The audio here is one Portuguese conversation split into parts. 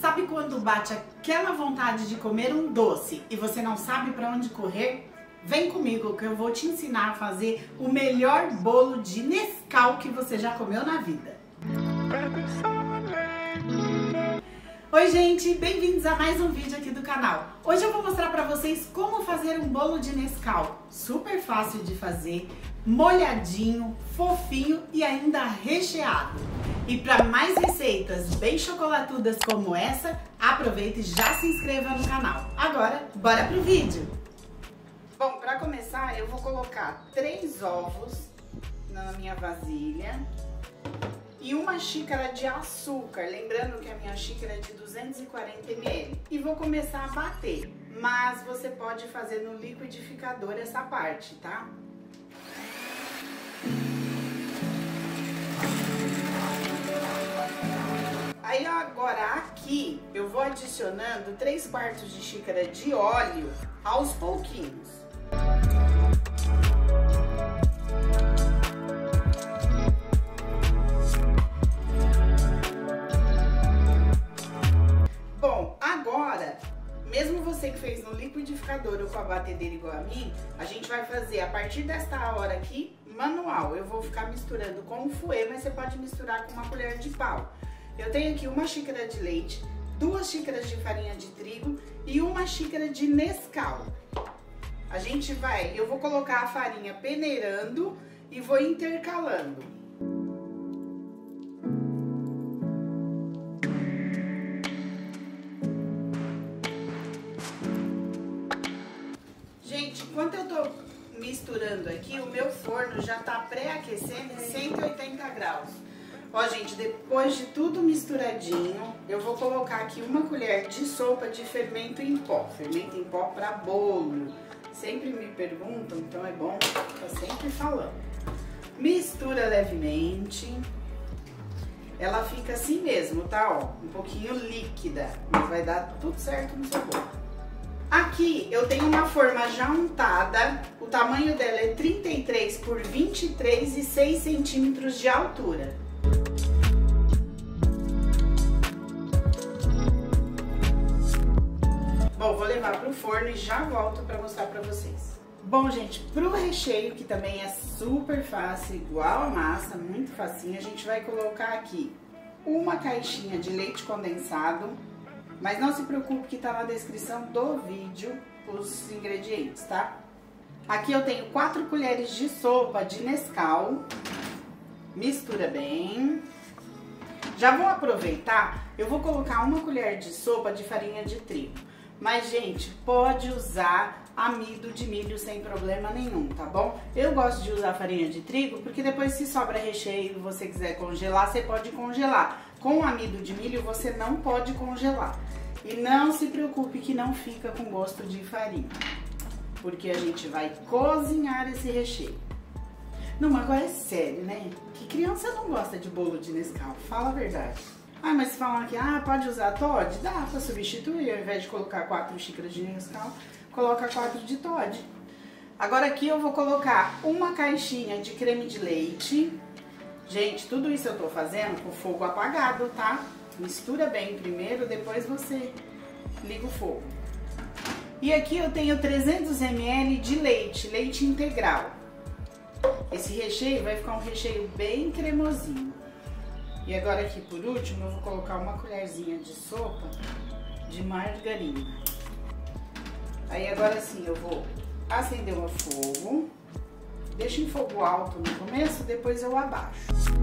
Sabe quando bate aquela vontade de comer um doce e você não sabe para onde correr? Vem comigo que eu vou te ensinar a fazer o melhor bolo de Nescau que você já comeu na vida. Oi gente, bem-vindos a mais um vídeo aqui do canal. Hoje eu vou mostrar para vocês como fazer um bolo de Nescau. Super fácil de fazer, molhadinho, fofinho e ainda recheado. E para mais receitas bem chocolatudas como essa, aproveita e já se inscreva no canal. Agora, bora pro vídeo! Bom, para começar eu vou colocar 3 ovos na minha vasilha e 1 xícara de açúcar, lembrando que a minha xícara é de 240 ml. E vou começar a bater, mas você pode fazer no liquidificador essa parte, tá? Aí agora aqui eu vou adicionando 3/4 de xícara de óleo aos pouquinhos. Bom, agora, mesmo você que fez no liquidificador ou com a batedeira igual a mim, a gente vai fazer a partir desta hora aqui manual. Eu vou ficar misturando com o fouet, mas você pode misturar com uma colher de pau. Eu tenho aqui 1 xícara de leite, 2 xícaras de farinha de trigo e 1 xícara de Nescau. Eu vou colocar a farinha peneirando e vou intercalando. Gente, enquanto eu tô misturando aqui, o meu forno já tá pré-aquecendo em 180 graus. Ó, gente, depois de tudo misturadinho, eu vou colocar aqui 1 colher de sopa de fermento em pó. Fermento em pó para bolo. Sempre me perguntam, então é bom estar sempre falando. Mistura levemente. Ela fica assim mesmo, tá? Ó, um pouquinho líquida, mas vai dar tudo certo no seu bolo. Aqui eu tenho uma forma já untada. O tamanho dela é 33 por 23 e 6 centímetros de altura. Bom, vou levar para o forno e já volto para mostrar para vocês. Bom, gente, para o recheio, que também é super fácil, igual a massa, muito facinho, a gente vai colocar aqui 1 caixinha de leite condensado, mas não se preocupe que tá na descrição do vídeo os ingredientes, tá? Aqui eu tenho 4 colheres de sopa de Nescau, mistura bem. Já vou aproveitar, eu vou colocar 1 colher de sopa de farinha de trigo. Mas, gente, pode usar amido de milho sem problema nenhum, tá bom? Eu gosto de usar farinha de trigo porque depois se sobra recheio e você quiser congelar, você pode congelar. Com amido de milho você não pode congelar. E não se preocupe que não fica com gosto de farinha, porque a gente vai cozinhar esse recheio. Não, agora é sério, né? Que criança não gosta de bolo de Nescau? Fala a verdade. Ah, mas falam aqui, pode usar Toddy? Dá pra substituir, ao invés de colocar 4 xícaras de Nescau, coloca 4 de Toddy. Agora aqui eu vou colocar 1 caixinha de creme de leite. Gente, tudo isso eu tô fazendo com o fogo apagado, tá? Mistura bem primeiro, depois você liga o fogo. E aqui eu tenho 300 ml de leite, leite integral. Esse recheio vai ficar um recheio bem cremosinho. E agora aqui por último eu vou colocar 1 colherzinha de sopa de margarina. Aí agora sim eu vou acender o fogo, deixo em fogo alto no começo, depois eu abaixo.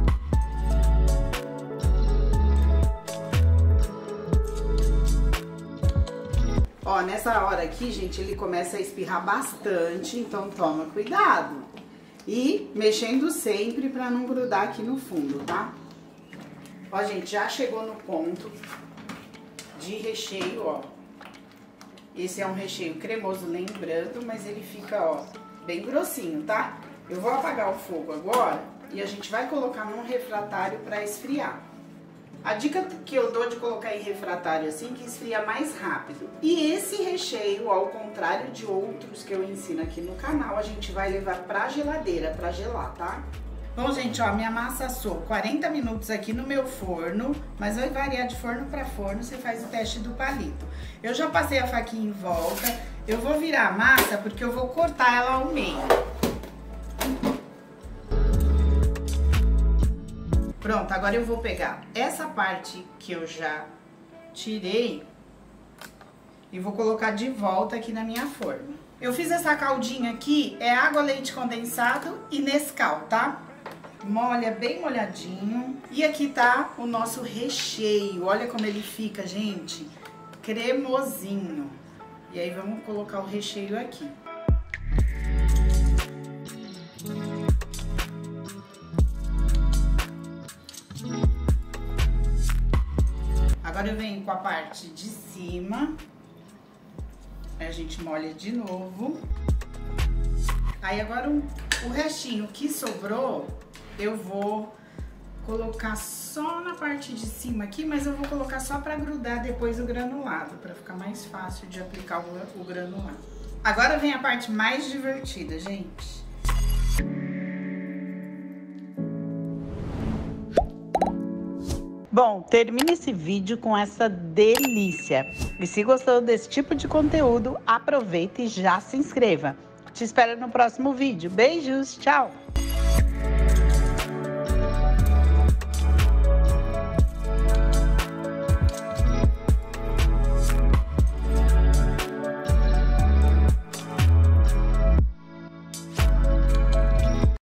Ó, nessa hora aqui, gente, ele começa a espirrar bastante, então toma cuidado. E mexendo sempre pra não grudar aqui no fundo, tá? Ó, gente, já chegou no ponto de recheio, ó. Esse é um recheio cremoso, lembrando, mas ele fica, ó, bem grossinho, tá? Eu vou apagar o fogo agora e a gente vai colocar num refratário pra esfriar. A dica que eu dou de colocar em refratário assim, que esfria mais rápido. E esse recheio, ao contrário de outros que eu ensino aqui no canal, a gente vai levar pra geladeira, pra gelar, tá? Bom, gente, ó, minha massa assou 40 minutos aqui no meu forno, mas vai variar de forno para forno, você faz o teste do palito. Eu já passei a faquinha em volta, eu vou virar a massa porque eu vou cortar ela ao meio. Pronto, agora eu vou pegar essa parte que eu já tirei e vou colocar de volta aqui na minha forma. Eu fiz essa caldinha aqui, é água, leite condensado e Nescau, tá? Molha bem molhadinho. E aqui tá o nosso recheio. Olha como ele fica, gente. Cremosinho. E aí vamos colocar o recheio aqui. Agora eu venho com a parte de cima. Aí a gente molha de novo. Aí agora o restinho que sobrou, eu vou colocar só na parte de cima aqui, mas eu vou colocar só para grudar depois o granulado, para ficar mais fácil de aplicar o granulado. Agora vem a parte mais divertida, gente. Bom, termine esse vídeo com essa delícia. E se gostou desse tipo de conteúdo, aproveita e já se inscreva. Te espero no próximo vídeo. Beijos, tchau!